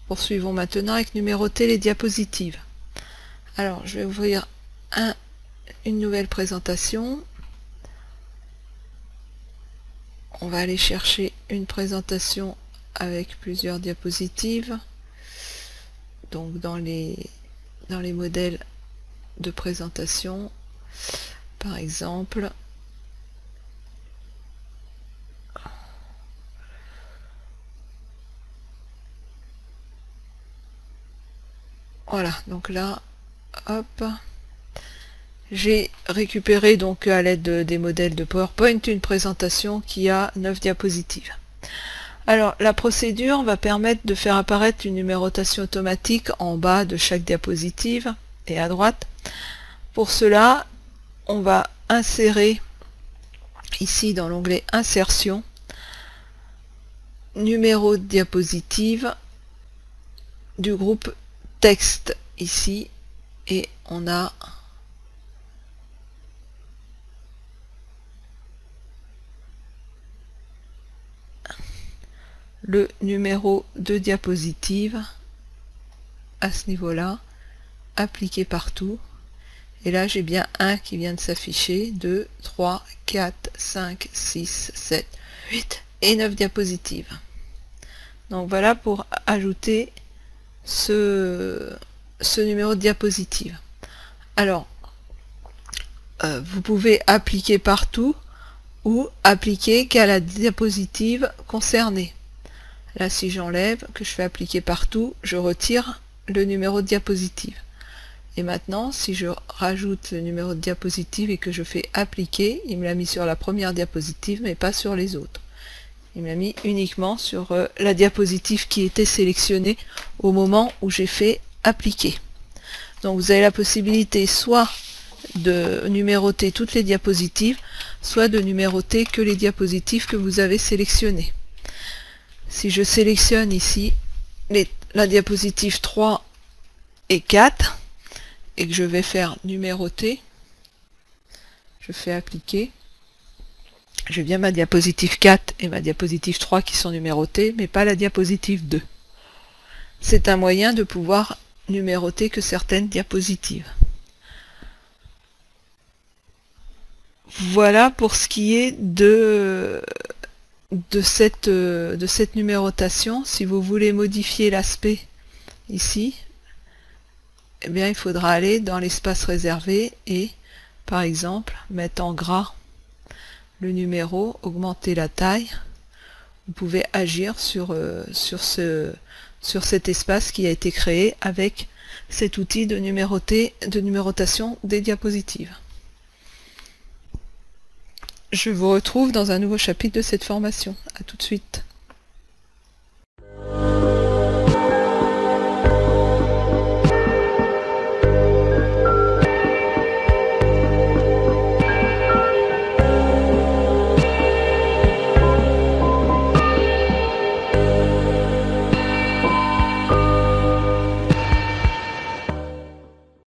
Poursuivons maintenant avec numéroter les diapositives. Alors, je vais ouvrir une nouvelle présentation. On va aller chercher une présentation avec plusieurs diapositives. Donc, dans les modèles de présentation, par exemple, voilà, donc là, hop, j'ai récupéré donc à l'aide des modèles de PowerPoint une présentation qui a 9 diapositives. Alors la procédure va permettre de faire apparaître une numérotation automatique en bas de chaque diapositive et à droite. Pour cela, on va insérer ici dans l'onglet Insertion, numéro de diapositive du groupe texte ici, et on a le numéro de diapositive à ce niveau-là, appliqué partout. Et là, j'ai bien un qui vient de s'afficher, 2, 3, 4, 5, 6, 7, 8 et 9 diapositives. Donc voilà pour ajouter ce numéro de diapositive. Alors, vous pouvez appliquer partout ou appliquer qu'à la diapositive concernée. Là, si j'enlève, que je fais appliquer partout, je retire le numéro de diapositive. Et maintenant, si je rajoute le numéro de diapositive et que je fais appliquer, il me l'a mis sur la première diapositive, mais pas sur les autres. Il me l'a mis uniquement sur la diapositive qui était sélectionnée au moment où j'ai fait appliquer. Donc vous avez la possibilité soit de numéroter toutes les diapositives, soit de numéroter que les diapositives que vous avez sélectionnées. Si je sélectionne ici la diapositive 3 et 4 et que je vais faire numéroter, je fais appliquer, j'ai bien ma diapositive 4 et ma diapositive 3 qui sont numérotées, mais pas la diapositive 2. C'est un moyen de pouvoir numéroter que certaines diapositives. Voilà pour ce qui est de cette numérotation. Si vous voulez modifier l'aspect ici, eh bien il faudra aller dans l'espace réservé et par exemple mettre en gras le numéro, augmenter la taille. Vous pouvez agir sur cet espace qui a été créé avec cet outil de numérotation des diapositives. Je vous retrouve dans un nouveau chapitre de cette formation. À tout de suite.